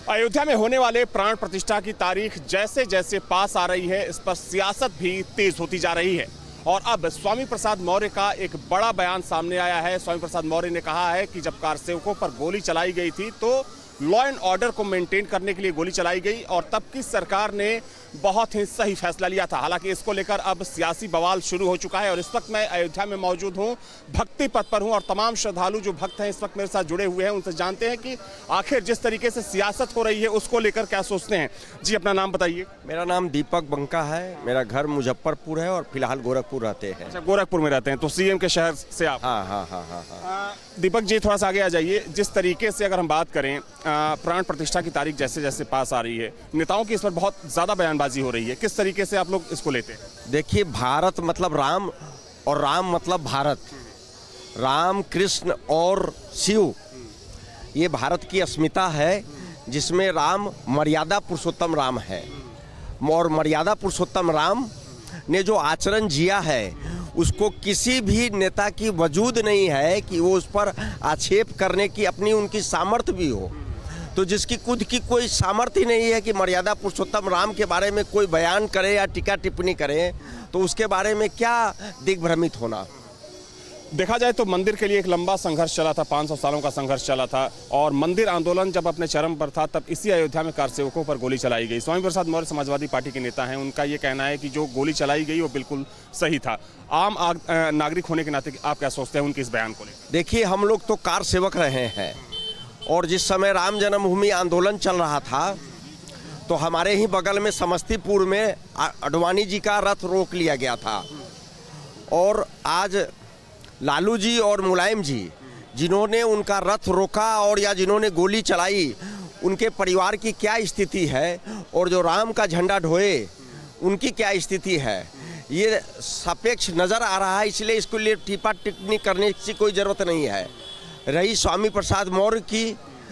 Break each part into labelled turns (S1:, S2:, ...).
S1: अयोध्या में होने वाले प्राण प्रतिष्ठा की तारीख जैसे जैसे पास आ रही है, इस पर सियासत भी तेज होती जा रही है। और अब स्वामी प्रसाद मौर्य का एक बड़ा बयान सामने आया है। स्वामी प्रसाद मौर्य ने कहा है कि जब कार सेवकों पर गोली चलाई गई थी तो लॉ एंड ऑर्डर को मेंटेन करने के लिए गोली चलाई गई और तब की सरकार ने बहुत ही सही फैसला लिया था। हालांकि इसको लेकर अब सियासी बवाल शुरू हो चुका है और इस वक्त मैं अयोध्या में मौजूद हूं, भक्ति पथ पर हूं और तमाम श्रद्धालु जो भक्त हैं इस वक्त मेरे साथ जुड़े हुए हैं, उनसे जानते हैं कि आखिर जिस तरीके से सियासत हो रही है उसको लेकर क्या सोचते हैं। जी, अपना नाम बताइए।
S2: मेरा नाम दीपक बंका है, मेरा घर मुजफ्फरपुर है और फिलहाल गोरखपुर रहते हैं।
S1: अच्छा, गोरखपुर में रहते हैं, तो सीएम के शहर से आप?
S2: हाँ।
S1: दीपक जी, थोड़ा सा आगे आ जाइए। जिस तरीके से अगर हम बात करें, प्राण प्रतिष्ठा की तारीख जैसे जैसे पास आ रही है, नेताओं की इस पर बहुत ज्यादा बयानबाजी हो रही है, किस तरीके से आप लोग इसको लेते हैं?
S2: देखिए, भारत मतलब राम और राम मतलब भारत। राम, कृष्ण और शिव, ये भारत की अस्मिता है, जिसमें राम मर्यादा पुरुषोत्तम राम है। और मर्यादा पुरुषोत्तम राम ने जो आचरण जिया है उसको किसी भी नेता की वजूद नहीं है कि वो उस पर आक्षेप करने की अपनी उनकी सामर्थ्य भी हो। तो जिसकी खुद की कोई सामर्थ्य ही नहीं है कि मर्यादा पुरुषोत्तम राम के बारे में कोई बयान करे या टीका टिप्पणी करे, तो उसके बारे में क्या दिग्भ्रमित होना।
S1: देखा जाए तो मंदिर के लिए एक लंबा संघर्ष चला था, 500 सालों का संघर्ष चला था और मंदिर आंदोलन जब अपने चरम पर था तब इसी अयोध्या में कार सेवकों पर गोली चलाई गई। स्वामी प्रसाद मौर्य समाजवादी पार्टी के नेता हैं, उनका ये कहना है कि जो गोली चलाई गई वो बिल्कुल सही था। आम नागरिक होने के नाते आप क्या सोचते हैं उनके इस बयान को लेकर?
S2: देखिए, हम लोग तो कार सेवक रहे हैं और जिस समय राम जन्मभूमि आंदोलन चल रहा था तो हमारे ही बगल में समस्तीपुर में आडवाणी जी का रथ रोक लिया गया था। और आज लालू जी और मुलायम जी जिन्होंने उनका रथ रोका और या जिन्होंने गोली चलाई, उनके परिवार की क्या स्थिति है और जो राम का झंडा ढोए उनकी क्या स्थिति है, ये सापेक्ष नज़र आ रहा है। इसलिए इसको लिए टीपा टिप्पणी करने की कोई ज़रूरत नहीं है। रही स्वामी प्रसाद मौर्य की,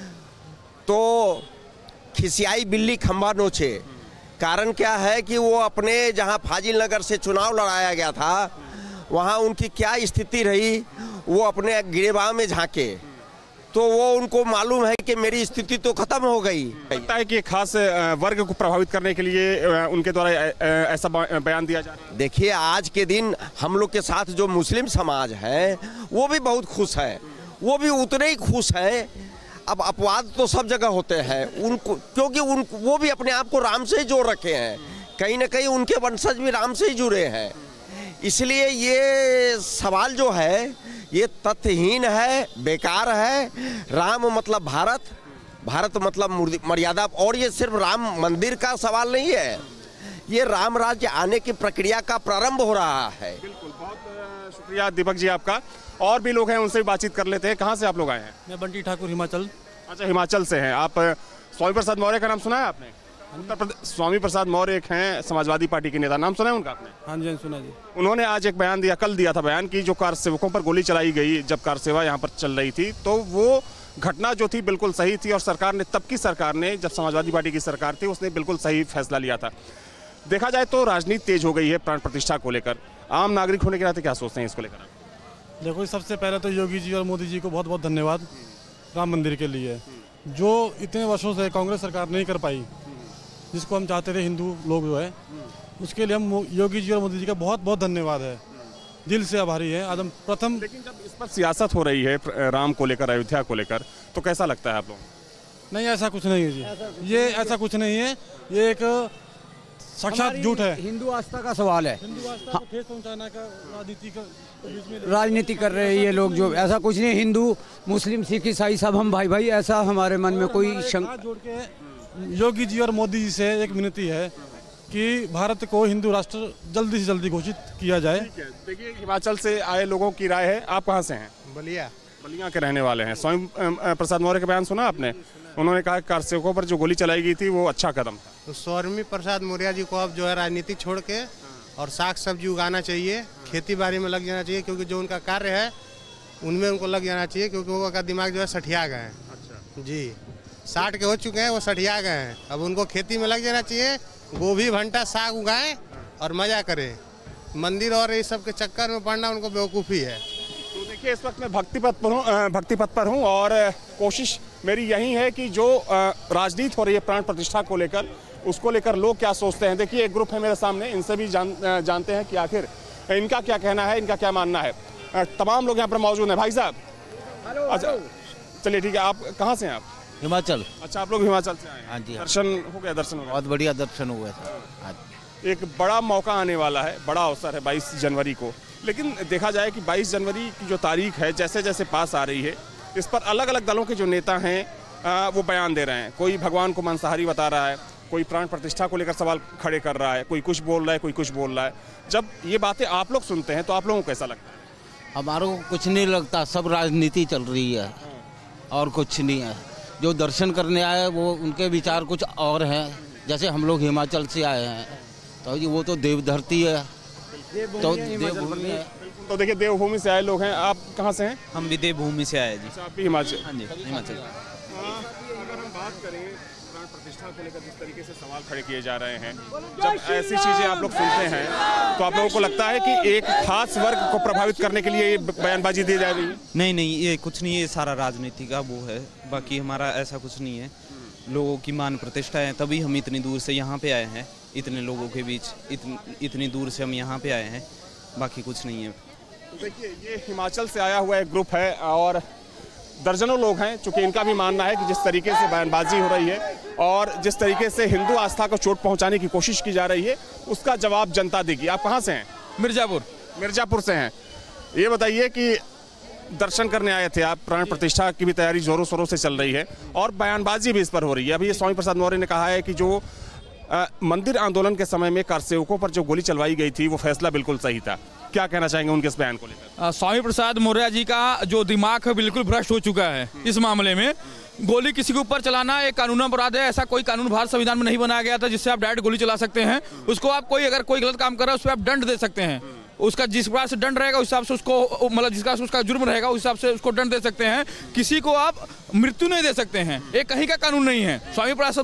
S2: तो खिसियाई बिल्ली खंभा नोचे। कारण क्या है कि वो अपने जहाँ फाजिल नगर से चुनाव लड़ाया गया था वहाँ उनकी क्या स्थिति रही, वो अपने गिरेबान में झांके तो वो उनको मालूम है कि मेरी स्थिति तो खत्म हो गई।
S1: लगता है कि खास वर्ग को प्रभावित करने के लिए उनके द्वारा ऐसा बयान दिया जा रहा है।
S2: देखिए, आज के दिन हम लोग के साथ जो मुस्लिम समाज है वो भी बहुत खुश है, वो भी उतने ही खुश हैं। अब अपवाद तो सब जगह होते हैं उनको, क्योंकि वो भी अपने आप को राम से ही जोड़ रखे हैं, कहीं ना कहीं उनके वंशज भी राम से ही जुड़े हैं। इसलिए ये सवाल जो है ये तथ्यहीन है, बेकार है। राम मतलब भारत, भारत मतलब मर्यादा। और ये सिर्फ राम मंदिर का सवाल नहीं है, ये राम राज्य आने की प्रक्रिया का प्रारंभ हो रहा है।
S1: बिल्कुल, बहुत शुक्रिया दीपक जी आपका। और भी लोग हैं, उनसे भी बातचीत कर लेते हैं। कहाँ से आप लोग आए हैं?
S3: मैं बंटी ठाकुर, हिमाचल।
S1: अच्छा, हिमाचल से हैं आप। स्वामी प्रसाद मौर्य का नाम सुना है आपने? उत्तर प्रदेश स्वामी प्रसाद मौर्य एक हैं समाजवादी पार्टी के नेता, नाम सुना है उनका आपने?
S3: हाँ जी, सुना जी।
S1: उन्होंने आज एक बयान दिया, कल दिया था बयान, कि जो कार सेवकों पर गोली चलाई गई जब कार सेवा यहाँ पर चल रही थी तो वो घटना जो थी बिल्कुल सही थी और सरकार ने, तब की सरकार ने, जब समाजवादी पार्टी की सरकार थी, उसने बिल्कुल सही फैसला लिया था। देखा जाए तो राजनीति तेज हो गई है प्राण प्रतिष्ठा को लेकर। आम नागरिक होने के नाते क्या सोचते हैं इसको लेकर?
S3: देखो, सबसे पहले तो योगी जी और मोदी जी को बहुत बहुत धन्यवाद राम मंदिर के लिए, जो इतने वर्षों से कांग्रेस सरकार नहीं कर पाई, जिसको हम चाहते थे हिंदू लोग जो है, उसके लिए हम योगी जी और मोदी जी का बहुत बहुत धन्यवाद है, दिल से आभारी है। आज हम प्रथम।
S1: लेकिन जब इस पर सियासत हो रही है राम को लेकर, अयोध्या को लेकर, तो कैसा लगता है आप लोगों को?
S3: नहीं, ऐसा कुछ नहीं है जी, ये ऐसा कुछ नहीं है, ये एक साक्षात झूठ है।
S4: हिंदू आस्था का सवाल है,
S3: हिंदू आस्था को ठेस पहुंचाने का
S4: राजनीति कर रहे हैं ये लोग। जो ऐसा कुछ नहीं, हिंदू मुस्लिम सिख ईसाई सब हम भाई भाई, ऐसा हमारे मन में कोई शंका।
S3: जोड़ के योगी जी और मोदी जी से एक विनती है कि भारत को हिंदू राष्ट्र जल्दी से जल्दी घोषित किया जाए।
S1: देखिए, हिमाचल से आए लोगों की राय है। आप कहाँ से हैं? बलिया के रहने वाले हैं। स्वामी प्रसाद मौर्य का बयान सुना आपने? उन्होंने कहा कार सेवकों पर जो गोली चलाई गई थी वो अच्छा कदम था।
S5: तो स्वामी प्रसाद मौर्य जी को अब जो है राजनीति छोड़ के और साग सब्जी उगाना चाहिए, खेती बाड़ी में लग जाना चाहिए, क्योंकि जो उनका कार्य है उनमें उनको लग जाना चाहिए, क्योंकि उनका दिमाग जो है सठिया गए हैं। अच्छा जी, 60 के हो चुके हैं, वो सठिया गए हैं। अब उनको खेती में लग जाना चाहिए, गोभी भंटा साग उगाएं और मजा करें। मंदिर और ये सब के चक्कर में पड़ना उनको बेवकूफ़ी है।
S1: तो देखिए, इस वक्त मैं भक्ति पथ पर हूँ और कोशिश मेरी यही है कि जो राजनीति हो रही है प्राण प्रतिष्ठा को लेकर, उसको लेकर लोग क्या सोचते हैं। देखिए एक ग्रुप है मेरे सामने, इनसे भी जानते हैं कि आखिर इनका क्या कहना है, इनका क्या मानना है। तमाम लोग यहाँ पर मौजूद हैं। भाई साहब, अच्छा चलिए ठीक है, आप कहाँ से हैं? आप
S6: हिमाचल।
S1: अच्छा, आप लोग हिमाचल से आए हैं।
S6: हाँ जी।
S1: दर्शन हो गया? दर्शन हो गया,
S6: बहुत बढ़िया दर्शन हुए थे।
S1: एक बड़ा मौका आने वाला है, बड़ा अवसर है 22 जनवरी को। लेकिन देखा जाए कि 22 जनवरी की जो तारीख है जैसे जैसे पास आ रही है, इस पर अलग अलग दलों के जो नेता हैं वो बयान दे रहे हैं। कोई भगवान को मांसाहारी बता रहा है, कोई प्राण प्रतिष्ठा को लेकर सवाल खड़े कर रहा है, कोई कुछ बोल रहा है, कोई कुछ बोल रहा है। जब ये बातें आप लोग सुनते हैं तो आप लोगों को कैसा लगता है?
S6: हमारे को कुछ नहीं लगता, सब राजनीति चल रही है और कुछ नहीं है। जो दर्शन करने आए वो उनके विचार कुछ और हैं। जैसे हम लोग हिमाचल से आए हैं तो वो तो देवधरती है, तो देवभूमि है।
S1: तो देखिए देवभूमि से आए लोग हैं। आप कहाँ से हैं?
S7: हम भी देवभूमि से आए जी।
S1: आप भी हिमाचल?
S7: हाँ जी, हिमाचल।
S1: अगर हम बात करें प्राण प्रतिष्ठा को लेकर जिस तरीके से सवाल खड़े किए जा रहे हैं, जब ऐसी चीजें आप लोग सुनते हैं तो आप लोगों को लगता है कि एक खास वर्ग को प्रभावित करने के लिए ये बयानबाजी दी जा रही है?
S7: नहीं, ये कुछ नहीं, ये सारा राजनीति का वो है। बाकी हमारा ऐसा कुछ नहीं है। लोगों की मान प्रतिष्ठा है, तभी हम इतनी दूर से यहाँ पे आए हैं। इतने लोगों के बीच इतनी दूर से हम यहाँ पे आए हैं, बाकी कुछ नहीं है।
S1: तो देखिए ये हिमाचल से आया हुआ एक ग्रुप है और दर्जनों लोग हैं। चूंकि इनका भी मानना है कि जिस तरीके से बयानबाजी हो रही है और जिस तरीके से हिंदू आस्था को चोट पहुंचाने की कोशिश की जा रही है, उसका जवाब जनता देगी। आप कहाँ से हैं? मिर्जापुर से हैं। ये बताइए कि दर्शन करने आए थे आप, प्राण प्रतिष्ठा की भी तैयारी जोरों शोरों से चल रही है और बयानबाजी भी इस पर हो रही है। अभी ये स्वामी प्रसाद मौर्य ने कहा है कि जो मंदिर आंदोलन के समय में कारसेवकों पर जो गोली चलवाई गई थी वो फैसला बिल्कुल सही था। क्या कहना चाहेंगे उनके इस बयान को लेकर?
S8: स्वामी प्रसाद मौर्य जी का जो दिमाग है बिल्कुल भ्रष्ट हो चुका है इस मामले में। गोली किसी के ऊपर चलाना एक कानून अपराध है। ऐसा कोई कानून भारत संविधान में नहीं बनाया गया था जिससे आप डायरेक्ट गोली चला सकते हैं। उसको आप अगर कोई गलत काम कर रहा है उस पर आप दंड दे सकते हैं। उसका जिस प्रकार से दंड रहेगा उस हिसाब से उसको, मतलब जिसका उसका जुर्म रहेगा उस हिसाब से उसको दंड दे सकते हैं। किसी को आप मृत्यु नहीं दे सकते हैं, ये कहीं का कानून नहीं है। स्वामी प्रसाद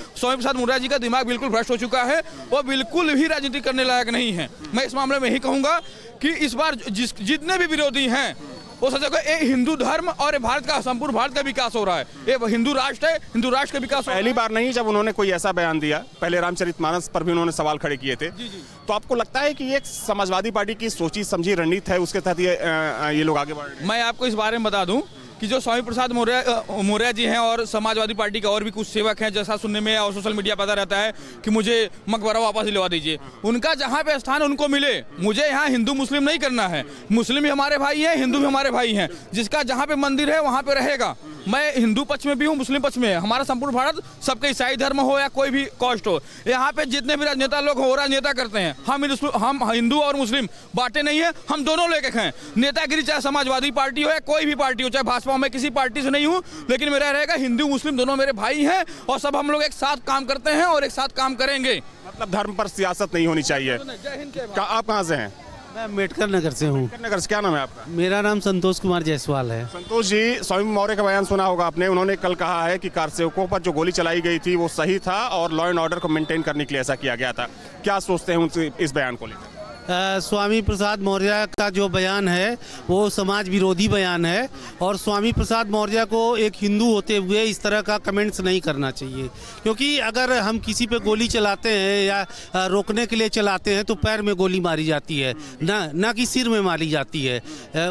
S8: मौर्य जी का दिमाग बिल्कुल भ्रष्ट हो चुका है, वो बिल्कुल भी राजनीति करने लायक नहीं है। मैं इस मामले में यही कहूँगा कि इस बार जितने भी विरोधी हैं वो सोचो कि हिंदू धर्म और भारत का, संपूर्ण भारत का विकास हो रहा है। ये हिंदू राष्ट्र है, हिंदू राष्ट्र का विकास।
S1: पहली बार नहीं जब उन्होंने कोई ऐसा बयान दिया, पहले रामचरितमानस पर भी उन्होंने सवाल खड़े किए थे। तो आपको लगता है कि ये एक समाजवादी पार्टी की सोची समझी रणनीति है, उसके तहत ये लोग आगे बढ़ रहे हैं?
S8: मैं आपको इस बारे में बता दूं कि जो स्वामी प्रसाद मौर्य जी हैं और समाजवादी पार्टी के और भी कुछ सेवक हैं, जैसा सुनने में और सोशल मीडिया पता रहता है कि मुझे मकबरा वापस दिलवा दीजिए। उनका जहाँ पे स्थान उनको मिले, मुझे यहाँ हिंदू मुस्लिम नहीं करना है। मुस्लिम भी हमारे भाई हैं, हिंदू भी हमारे भाई हैं। जिसका जहाँ पे मंदिर है वहाँ पे रहेगा। मैं हिंदू पक्ष में भी हूँ, मुस्लिम पक्ष में है। हमारा संपूर्ण भारत सबके ईसाई धर्म हो या कोई भी कास्ट हो, यहाँ पे जितने भी राजनेता लोग हो राजनेता करते हैं। हम हिंदू और मुस्लिम बातें नहीं है, हम दोनों लेके हैं। नेतागिरी चाहे समाजवादी पार्टी हो या कोई भी पार्टी हो, चाहे भाजपा, मैं किसी पार्टी से नहीं हूँ, लेकिन मेरा रहेगा हिंदू मुस्लिम दोनों मेरे भाई हैं और सब हम लोग एक साथ काम करते हैं और एक साथ काम करेंगे।
S1: मतलब धर्म पर सियासत नहीं होनी चाहिए। आप कहाँ से हैं?
S9: मैं अम्बेडकर नगर से हूँ।
S1: नगर से। क्या नाम है आपका?
S9: मेरा नाम संतोष कुमार जायसवाल है।
S1: संतोष जी, स्वामी मौर्य का बयान सुना होगा आपने। उन्होंने कल कहा है कि कारसेवकों पर जो गोली चलाई गई थी वो सही था और लॉ एंड ऑर्डर को मेंटेन करने के लिए ऐसा किया गया था। क्या सोचते हैं उनसे इस बयान को लेकर?
S9: स्वामी प्रसाद मौर्य का जो बयान है वो समाज विरोधी बयान है और स्वामी प्रसाद मौर्य को एक हिंदू होते हुए इस तरह का कमेंट्स नहीं करना चाहिए। क्योंकि अगर हम किसी पे गोली चलाते हैं या रोकने के लिए चलाते हैं तो पैर में गोली मारी जाती है, ना कि सिर में मारी जाती है।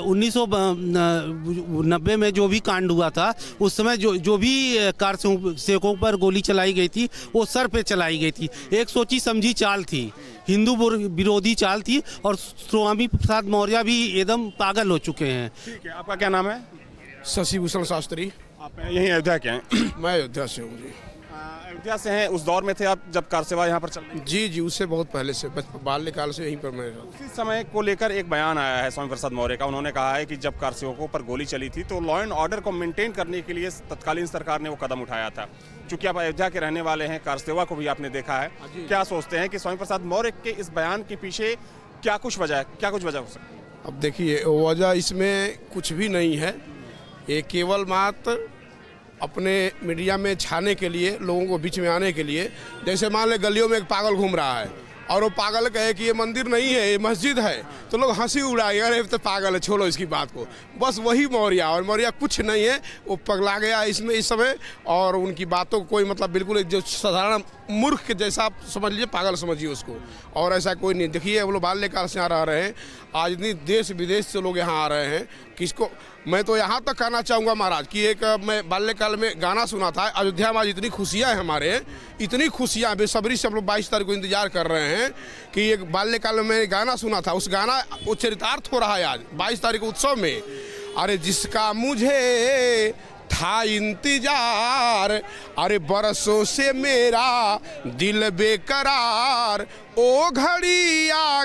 S9: 1990 में जो भी कांड हुआ था उस समय जो भी कारसेवकों पर गोली चलाई गई थी वो सर पे चलाई गई थी। एक सोची समझी चाल थी, हिंदू विरोधी चाल थी और स्वामी प्रसाद मौर्य भी एकदम पागल हो चुके हैं।
S1: ठीक है, आपका क्या नाम है?
S10: शशिभूषण शास्त्री।
S1: आप यहीं अयोध्या के हैं?
S10: मैं अयोध्या से हूँ जी।
S1: अयोध्या से हैं। उस दौर में थे आप जब कार सेवा यहाँ पर चल रही?
S10: जी, उससे बहुत पहले से, बाल्यकाल से यहीं पर मैं।
S1: उसी समय को लेकर एक बयान आया है स्वामी प्रसाद मौर्य का। उन्होंने कहा है कि जब कारसेवकों पर गोली चली थी तो लॉ एंड ऑर्डर को मेंटेन करने के लिए तत्कालीन सरकार ने वो कदम उठाया था। चूंकि आप अयोध्या के रहने वाले हैं, कारसेवा को भी आपने देखा है, क्या सोचते हैं कि स्वामी प्रसाद मौर्य के इस बयान के पीछे क्या कुछ वजह हो सकती है?
S10: अब देखिए, वजह इसमें कुछ भी नहीं है। ये केवल मात्र अपने मीडिया में छाने के लिए, लोगों को बीच में आने के लिए। जैसे मान ले गलियों में एक पागल घूम रहा है, और वो पागल कहे कि ये मंदिर नहीं है, ये मस्जिद है, तो लोग हंसी उड़ाए, अरे तो पागल है, छोड़ो इसकी बात को। बस वही मौर्य, और मौर्य कुछ नहीं है, वो पगला गया इसमें इस समय, और उनकी बातों को कोई मतलब बिल्कुल जो साधारण मूर्ख के जैसा आप समझ लीजिए, पागल समझिए उसको, और ऐसा कोई नहीं। देखिए वो लोग बाल्यकाल से यहाँ रह रहे हैं, आज इतनी देश विदेश से लोग यहाँ आ रहे हैं, किसको मैं तो यहाँ तक कहना चाहूँगा महाराज कि एक मैं बाल्यकाल में गाना सुना था, अयोध्या में आज इतनी खुशियाँ हैं हमारे, इतनी खुशियाँ, बेसब्री से हम लोग 22 तारीख को इंतजार कर रहे हैं कि एक बाल्यकाल में गाना सुना था, उस गाना वो चरितार्थ हो रहा है आज 22 तारीख को उत्सव में। अरे जिसका मुझे था इंतजार, अरे बरसों से मेरा दिल बेकरार, ओ घड़ी आ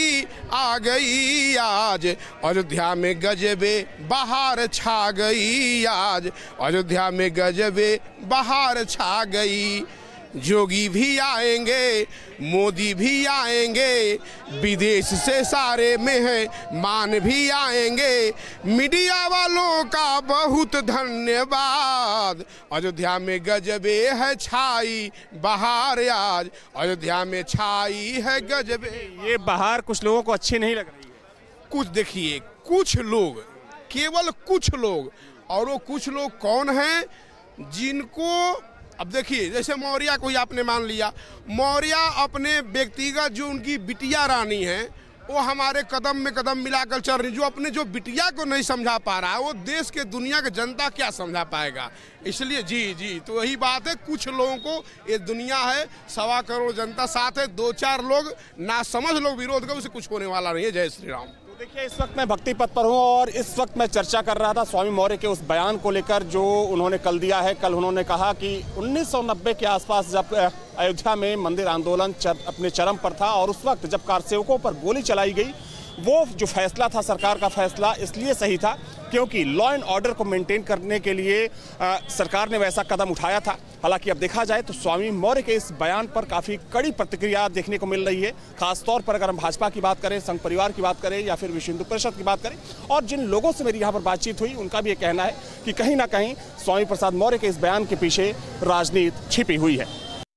S10: गई आज, अयोध्या में गजबे बहार छा गई आज, अयोध्या में गजबे बहार छा गई। जोगी भी आएंगे, मोदी भी आएंगे, विदेश से सारे मेहमान भी आएंगे, मीडिया वालों का बहुत धन्यवाद, अयोध्या में गजबे है छाई बहार आज, अयोध्या में छाई है गजबे।
S1: ये बहार कुछ लोगों को अच्छी नहीं लग रही है।
S10: कुछ देखिए, कुछ लोग, केवल कुछ लोग, और वो कुछ लोग कौन हैं जिनको, अब देखिए जैसे मौर्य को ही आपने मान लिया, मौर्य अपने व्यक्तिगत जो उनकी बिटिया रानी है वो हमारे कदम में कदम मिलाकर चल रही, जो अपने जो बिटिया को नहीं समझा पा रहा है वो देश के दुनिया के जनता क्या समझा पाएगा। इसलिए जी तो वही बात है, कुछ लोगों को ये दुनिया है, 1.25 करोड़ जनता साथ है, 2-4 लोग नासमझ लोग विरोध कर, उसे कुछ होने वाला नहीं है। जय श्री राम।
S1: देखिए इस वक्त मैं भक्ति पथ पर हूँ और इस वक्त मैं चर्चा कर रहा था स्वामी मौर्य के उस बयान को लेकर जो उन्होंने कल दिया है। कल उन्होंने कहा कि 1990 के आसपास जब अयोध्या में मंदिर आंदोलन अपने चरम पर था और उस वक्त जब कारसेवकों पर गोली चलाई गई, वो जो फैसला था सरकार का फैसला इसलिए सही था क्योंकि लॉ एंड ऑर्डर को मेंटेन करने के लिए सरकार ने वैसा कदम उठाया था। हालांकि अब देखा जाए तो स्वामी मौर्य के इस बयान पर काफ़ी कड़ी प्रतिक्रिया देखने को मिल रही है, खासतौर पर अगर हम भाजपा की बात करें, संघ परिवार की बात करें या फिर विश्व हिंदू परिषद की बात करें। और जिन लोगों से मेरी यहाँ पर बातचीत हुई उनका भी ये कहना है कि कहीं ना कहीं स्वामी प्रसाद मौर्य के इस बयान के पीछे राजनीति छिपी हुई है।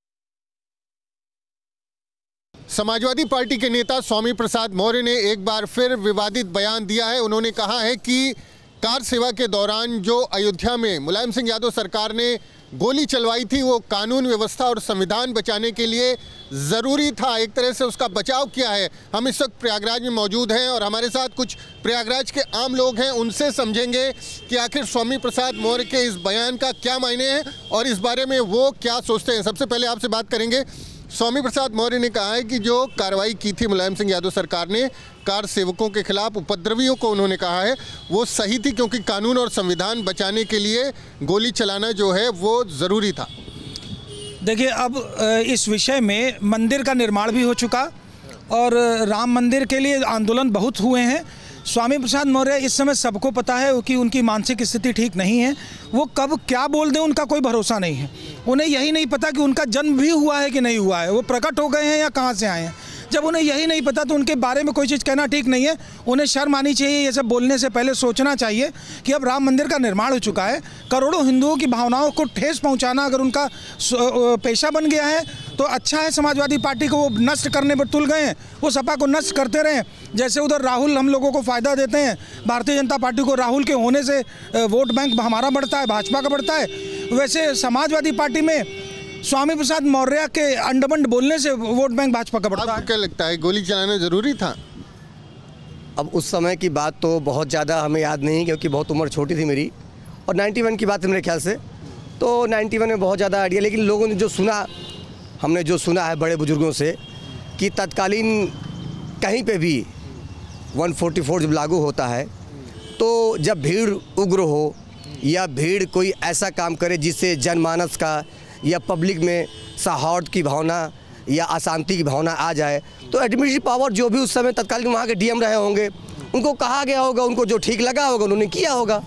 S11: समाजवादी पार्टी के नेता स्वामी प्रसाद मौर्य ने एक बार फिर विवादित बयान दिया है। उन्होंने कहा है कि कार सेवा के दौरान जो अयोध्या में मुलायम सिंह यादव सरकार ने गोली चलवाई थी वो कानून व्यवस्था और संविधान बचाने के लिए ज़रूरी था, एक तरह से उसका बचाव किया है। हम इस वक्त प्रयागराज में मौजूद हैं और हमारे साथ कुछ प्रयागराज के आम लोग हैं, उनसे समझेंगे कि आखिर स्वामी प्रसाद मौर्य के इस बयान का क्या मायने हैं और इस बारे में वो क्या सोचते हैं। सबसे पहले आपसे बात करेंगे। स्वामी प्रसाद मौर्य ने कहा है कि जो कार्रवाई की थी मुलायम सिंह यादव सरकार ने कार सेवकों के खिलाफ, उपद्रवियों को उन्होंने कहा है वो सही थी क्योंकि कानून और संविधान बचाने के लिए गोली चलाना जो है वो ज़रूरी था।
S12: देखिए अब इस विषय में मंदिर का निर्माण भी हो चुका और राम मंदिर के लिए आंदोलन बहुत हुए हैं। स्वामी प्रसाद मौर्य इस समय सबको पता है कि उनकी मानसिक स्थिति ठीक नहीं है, वो कब क्या बोल दें उनका कोई भरोसा नहीं है। उन्हें यही नहीं पता कि उनका जन्म भी हुआ है कि नहीं हुआ है, वो प्रकट हो गए हैं या कहाँ से आए हैं। जब उन्हें यही नहीं पता तो उनके बारे में कोई चीज़ कहना ठीक नहीं है। उन्हें शर्म आनी चाहिए, ये सब बोलने से पहले सोचना चाहिए कि अब राम मंदिर का निर्माण हो चुका है, करोड़ों हिंदुओं की भावनाओं को ठेस पहुंचाना अगर उनका पेशा बन गया है तो अच्छा है। समाजवादी पार्टी को वो नष्ट करने पर तुल गए हैं, वो सपा को नष्ट करते रहें। जैसे उधर राहुल हम लोगों को फ़ायदा देते हैं, भारतीय जनता पार्टी को राहुल के होने से वोट बैंक हमारा बढ़ता है, भाजपा का बढ़ता है, वैसे समाजवादी पार्टी में स्वामी प्रसाद मौर्य के अंडबंड बोलने से वोट बैंक भाजपा का बढ़ता है।
S11: क्या लगता है गोली चलाना ज़रूरी था?
S13: अब उस समय की बात तो बहुत ज़्यादा हमें याद नहीं क्योंकि बहुत उम्र छोटी थी मेरी, और 91 की बात है मेरे ख्याल से, तो 91 में बहुत ज़्यादा आइडिया। लेकिन लोगों ने जो सुना, हमने जो सुना है बड़े बुजुर्गों से कि तत्कालीन कहीं पे भी 144 जब लागू होता है तो जब भीड़ उग्र हो या भीड़ कोई ऐसा काम करे जिससे जनमानस का या पब्लिक में सौहार्द की भावना या अशांति की भावना आ जाए तो एडमिनिस्ट्रेटिव पावर जो भी उस समय तत्कालीन वहाँ के डीएम रहे होंगे उनको कहा गया होगा, उनको जो ठीक लगा होगा उन्होंने किया होगा।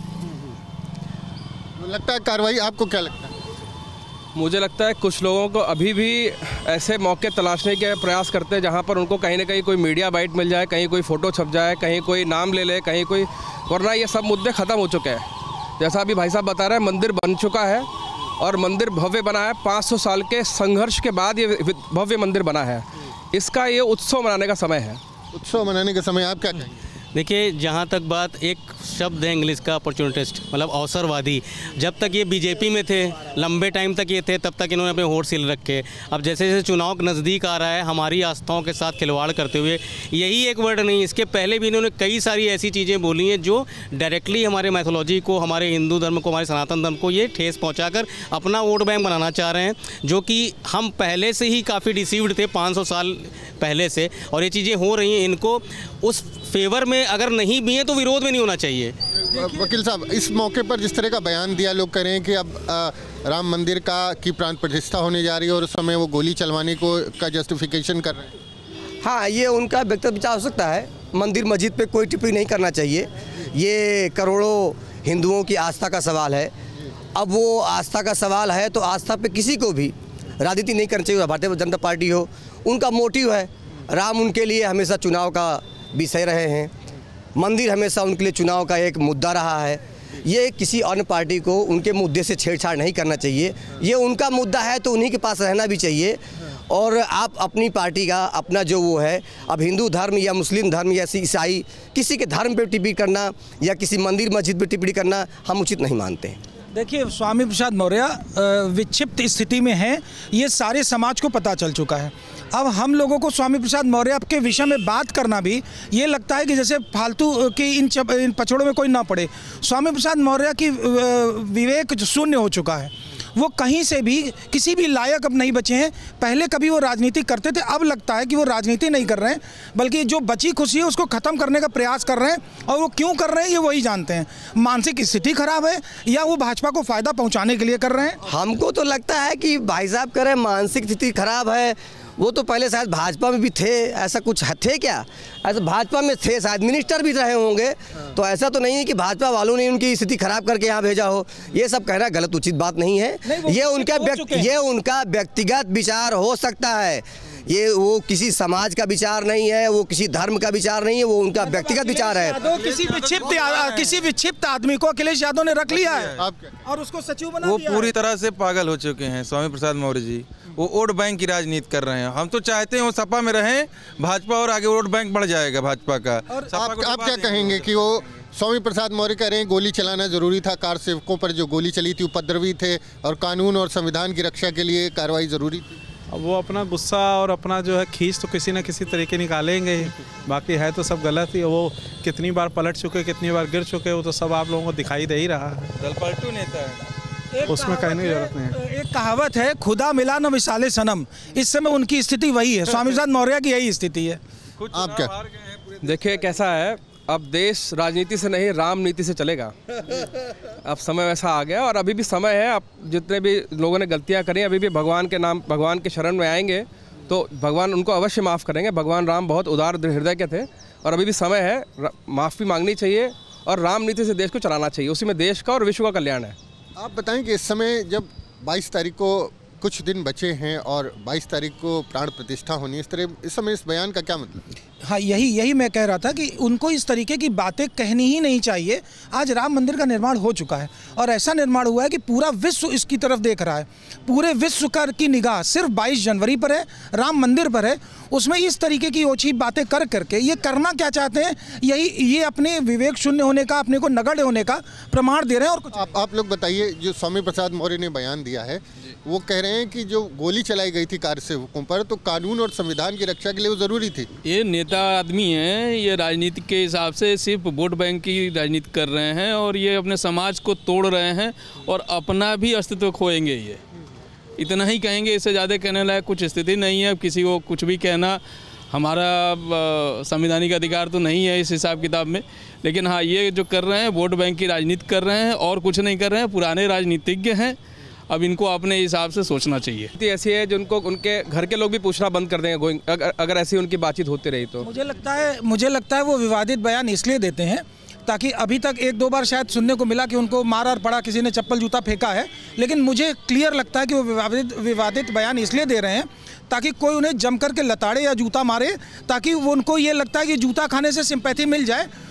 S11: लगता है कार्रवाई, आपको क्या लगता है?
S14: मुझे लगता है कुछ लोगों को अभी भी ऐसे मौके तलाशने के प्रयास करते हैं जहाँ पर उनको कहीं ना कहीं कोई मीडिया बाइट मिल जाए, कहीं कोई फ़ोटो छप जाए, कहीं कोई नाम ले ले, कहीं कोई, वरना ये सब मुद्दे ख़त्म हो चुके हैं। जैसा अभी भाई साहब बता रहे हैं, मंदिर बन चुका है और मंदिर भव्य बना है। 500 साल के संघर्ष के बाद ये भव्य मंदिर बना है। इसका ये उत्सव मनाने का समय है।
S11: उत्सव मनाने का समय, आप क्या कहेंगे?
S15: देखिए, जहाँ तक बात, एक शब्द है इंग्लिश का अपॉर्चुनिटिस्ट, मतलब अवसरवादी। जब तक ये बीजेपी में थे, लंबे टाइम तक ये थे, तब तक इन्होंने अपने होठ सिल रखे। अब जैसे जैसे चुनाव नज़दीक आ रहा है, हमारी आस्थाओं के साथ खिलवाड़ करते हुए, यही एक वर्ड नहीं, इसके पहले भी इन्होंने कई सारी ऐसी चीज़ें बोली हैं जो डायरेक्टली हमारे मैथोलॉजी को, हमारे हिंदू धर्म को, हमारे सनातन धर्म को ये ठेस पहुँचाकर अपना वोट बैंक बनाना चाह रहे हैं, जो कि हम पहले से ही काफ़ी डिसीव्ड थे 500 साल पहले से, और ये चीज़ें हो रही हैं। इनको उस फेवर में अगर नहीं भी है तो विरोध में नहीं होना चाहिए।
S11: वकील साहब, इस मौके पर जिस तरह का बयान दिया, लोग कह रहे हैं कि अब राम मंदिर की प्राण प्रतिष्ठा होने जा रही है और उस समय वो गोली चलवाने का जस्टिफिकेशन कर रहे हैं।
S13: हाँ, ये उनका व्यक्तिगत विचार हो सकता है। मंदिर मस्जिद पे कोई टिप्पणी नहीं करना चाहिए। ये करोड़ों हिंदुओं की आस्था का सवाल है। अब वो आस्था का सवाल है तो आस्था पे किसी को भी राजनीति नहीं करनी चाहिए। भारतीय जनता पार्टी हो, उनका मोटिव है, राम उनके लिए हमेशा चुनाव का विषय रहे हैं, मंदिर हमेशा उनके लिए चुनाव का एक मुद्दा रहा है। ये किसी अन्य पार्टी को उनके मुद्दे से छेड़छाड़ नहीं करना चाहिए। ये उनका मुद्दा है तो उन्हीं के पास रहना भी चाहिए। और आप अपनी पार्टी का अपना जो वो है, अब हिंदू धर्म या मुस्लिम धर्म या ईसाई, किसी के धर्म पे टिप्पणी करना या किसी मंदिर मस्जिद पे टिप्पणी करना हम उचित नहीं मानते हैं।
S12: देखिए, स्वामी प्रसाद मौर्य विक्षिप्त स्थिति में हैं, ये सारे समाज को पता चल चुका है। अब हम लोगों को स्वामी प्रसाद मौर्य के विषय में बात करना भी ये लगता है कि जैसे फालतू की इन पचड़ों में कोई ना पड़े। स्वामी प्रसाद मौर्य की विवेक शून्य हो चुका है। वो कहीं से भी किसी भी लायक अब नहीं बचे हैं। पहले कभी वो राजनीति करते थे, अब लगता है कि वो राजनीति नहीं कर रहे हैं, बल्कि जो बची खुशी है उसको ख़त्म करने का प्रयास कर रहे हैं। और वो क्यों कर रहे हैं ये वही जानते हैं। मानसिक स्थिति खराब है या वो भाजपा को फ़ायदा पहुंचाने के लिए कर रहे हैं।
S13: हमको तो लगता है कि भाई साहब कह रहे हैं मानसिक स्थिति खराब है। वो तो पहले शायद भाजपा में भी थे, ऐसा कुछ थे क्या? ऐसा भाजपा में थे, शायद मिनिस्टर भी रहे होंगे। तो ऐसा तो नहीं है कि भाजपा वालों ने उनकी स्थिति खराब करके यहाँ भेजा हो। ये सब कहना गलत उचित बात नहीं है। ये उनका व्यक्तिगत विचार हो सकता है। ये वो किसी समाज का विचार नहीं है, वो किसी धर्म का विचार नहीं है, वो उनका व्यक्तिगत विचार है।
S12: किसी विक्षिप्त आदमी को अखिलेश यादव ने रख लिया है और उसको सचिव बना दिया।
S16: वो पूरी तरह से पागल हो चुके हैं स्वामी प्रसाद मौर्य जी। वो वोट बैंक की राजनीति कर रहे हैं। हम तो चाहते हैं वो सपा में रहें, भाजपा, और आगे वोट बैंक बढ़ जाएगा भाजपा का।
S11: आप क्या कहेंगे कि वो स्वामी प्रसाद मौर्य कह रहे हैं गोली चलाना जरूरी था, कार सेवकों पर जो गोली चली थी उपद्रवी थे और कानून और संविधान की रक्षा के लिए कार्रवाई जरूरी थी?
S17: अब वो अपना गुस्सा और अपना जो है खींच तो किसी न किसी तरीके निकालेंगे ही। बाकी है तो सब गलत ही। वो कितनी बार पलट चुके, कितनी बार गिर चुके, वो तो सब आप लोगों को दिखाई दे ही रहा है।
S16: दलपलटू नेता है,
S17: उसमें कहने की जरूरत नहीं है।
S12: एक कहावत है, खुदा मिला न मिसाले सनम। इस समय उनकी स्थिति वही है। स्वामी प्रसाद मौर्य की यही स्थिति है।
S11: आप क्या
S14: देखिए कैसा है, अब देश राजनीति से नहीं राम नीति से चलेगा। अब समय वैसा आ गया और अभी भी समय है। अब जितने भी लोगों ने गलतियां करी, अभी भी भगवान के नाम, भगवान के शरण में आएंगे तो भगवान उनको अवश्य माफ़ करेंगे। भगवान राम बहुत उदार हृदय के थे और अभी भी समय है, माफ़ी मांगनी चाहिए और राम नीति से देश को चलाना चाहिए। उसी में देश का और विश्व का कल्याण है।
S11: आप बताएं कि इस समय जब 22 तारीख को कुछ दिन बचे हैं और 22 तारीख को प्राण प्रतिष्ठा होनी है, इस समय इस बयान का क्या मतलब है?
S12: हाँ, यही मैं कह रहा था कि उनको इस तरीके की बातें कहनी ही नहीं चाहिए। आज राम मंदिर का निर्माण हो चुका है और ऐसा निर्माण हुआ है कि पूरा विश्व इसकी तरफ देख रहा है। पूरे विश्व की निगाह सिर्फ 22 जनवरी पर है, राम मंदिर पर है। उसमें इस तरीके की ओछी बातें कर करके ये करना क्या चाहते हैं, ये अपने विवेक शून्य होने का, अपने को नगण्य होने का प्रमाण दे रहे हैं। और कुछ
S11: आप लोग बताइए, जो स्वामी प्रसाद मौर्य ने बयान दिया है वो कह रहे हैं कि जो गोली चलाई गई थी कार सेवकों पर, तो कानून और संविधान की रक्षा के लिए वो जरूरी थी।
S18: ये नेता आदमी हैं, ये राजनीति के हिसाब से सिर्फ वोट बैंक की राजनीति कर रहे हैं और ये अपने समाज को तोड़ रहे हैं और अपना भी अस्तित्व खोएंगे। ये इतना ही कहेंगे, इससे ज़्यादा कहने लायक कुछ स्थिति नहीं है। किसी को कुछ भी कहना हमारा संवैधानिक अधिकार तो नहीं है इस हिसाब किताब में। लेकिन हाँ, ये जो कर रहे हैं वोट बैंक की राजनीति कर रहे हैं और कुछ नहीं कर रहे हैं। पुराने राजनीतिज्ञ हैं, अब इनको अपने हिसाब से सोचना चाहिए।
S14: ऐसी है जिनको उनके घर के लोग भी पूछना बंद कर देंगे अगर ऐसी उनकी बातचीत होती रही तो।
S12: मुझे लगता है वो विवादित बयान इसलिए देते हैं ताकि अभी तक 1-2 बार शायद सुनने को मिला कि उनको मार पड़ा, किसी ने चप्पल जूता फेंका है। लेकिन मुझे क्लियर लगता है कि वो विवादित बयान इसलिए दे रहे हैं ताकि कोई उन्हें जम करके लताड़े या जूता मारे, ताकि वो उनको ये लगता है कि जूता खाने से सिंपैथी मिल जाए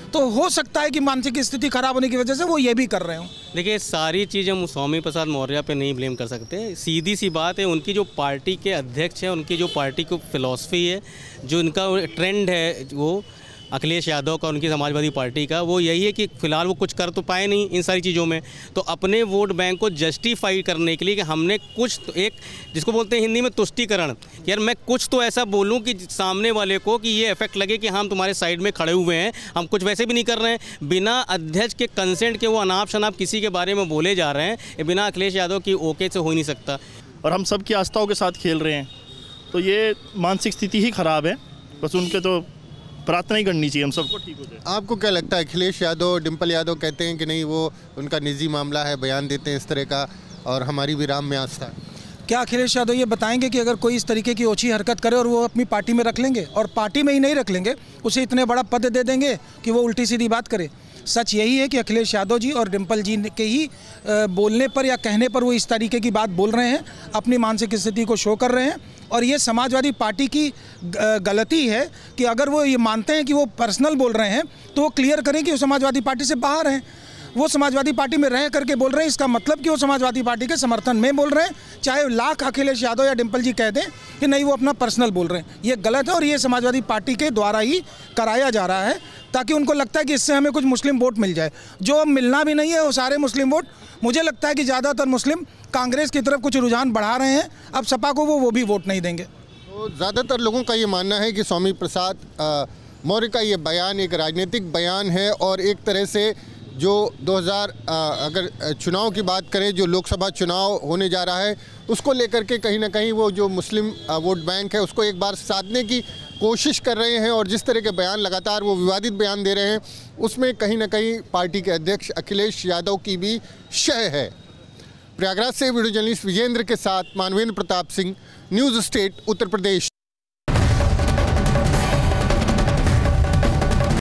S12: तो हो सकता है कि मानसिक स्थिति खराब होने की वजह से वो ये भी कर रहे हो।
S15: देखिए, सारी चीज़ें हम स्वामी प्रसाद मौर्य पे नहीं ब्लेम कर सकते। सीधी सी बात है, उनकी जो पार्टी के अध्यक्ष हैं, उनकी जो पार्टी की फिलॉसफी है, जो इनका ट्रेंड है, वो अखिलेश यादव का, उनकी समाजवादी पार्टी का, वो यही है कि फ़िलहाल वो कुछ कर तो पाए नहीं इन सारी चीज़ों में, तो अपने वोट बैंक को जस्टिफाई करने के लिए कि हमने कुछ तो एक, जिसको बोलते हैं हिंदी में तुष्टीकरण, यार मैं कुछ तो ऐसा बोलूं कि सामने वाले को कि ये इफेक्ट लगे कि हम तुम्हारे साइड में खड़े हुए हैं, हम कुछ वैसे भी नहीं कर रहे हैं। बिना अध्यक्ष के कंसेंट के वो अनाप शनाप किसी के बारे में बोले जा रहे हैं, ये बिना अखिलेश यादव की ओके से हो ही नहीं सकता।
S19: और हम सब की आस्थाओं के साथ खेल रहे हैं, तो ये मानसिक स्थिति ही खराब है। बस उनके तो प्रार्थना ही करनी चाहिए हम सबको ठीक हो जाए।
S11: आपको क्या लगता है, अखिलेश यादव, डिम्पल यादव कहते हैं कि नहीं वो उनका निजी मामला है, बयान देते हैं इस तरह का, और हमारी भी राम में आस्था है?
S12: क्या अखिलेश यादव ये बताएंगे कि अगर कोई इस तरीके की ओछी हरकत करे और वो अपनी पार्टी में रख लेंगे, और पार्टी में ही नहीं रख लेंगे, उसे इतने बड़ा पद दे देंगे कि वो उल्टी सीधी बात करे? सच यही है कि अखिलेश यादव जी और डिम्पल जी के ही बोलने पर या कहने पर वो इस तरीके की बात बोल रहे हैं, अपनी मानसिक स्थिति को शो कर रहे हैं। और ये समाजवादी पार्टी की गलती है कि अगर वो ये मानते हैं कि वो पर्सनल बोल रहे हैं, तो वो क्लियर करें कि वो समाजवादी पार्टी से बाहर हैं। वो समाजवादी पार्टी में रह करके बोल रहे हैं, इसका मतलब कि वो समाजवादी पार्टी के समर्थन में बोल रहे हैं, चाहे लाख अखिलेश यादव या डिम्पल जी कह दें कि नहीं वो अपना पर्सनल बोल रहे हैं। ये गलत है और ये समाजवादी पार्टी के द्वारा ही कराया जा रहा है, ताकि उनको लगता है कि इससे हमें कुछ मुस्लिम वोट मिल जाए, जो अब मिलना भी नहीं है वो सारे मुस्लिम वोट। मुझे लगता है कि ज़्यादातर मुस्लिम कांग्रेस की तरफ कुछ रुझान बढ़ा रहे हैं, अब सपा को वो भी वोट नहीं देंगे।
S11: तो ज़्यादातर लोगों का ये मानना है कि स्वामी प्रसाद मौर्य का ये बयान एक राजनीतिक बयान है, और एक तरह से जो 2000 अगर चुनाव की बात करें, जो लोकसभा चुनाव होने जा रहा है, उसको लेकर के कहीं ना कहीं वो जो मुस्लिम वोट बैंक है उसको एक बार साधने की कोशिश कर रहे हैं। और जिस तरह के बयान लगातार वो विवादित बयान दे रहे हैं, उसमें कहीं ना कहीं पार्टी के अध्यक्ष अखिलेश यादव की भी शय है। प्रयागराज से वीडियो जर्नलिस्ट विजेंद्र के साथ मानवेंद्र प्रताप सिंह, न्यूज़ स्टेट, उत्तर प्रदेश।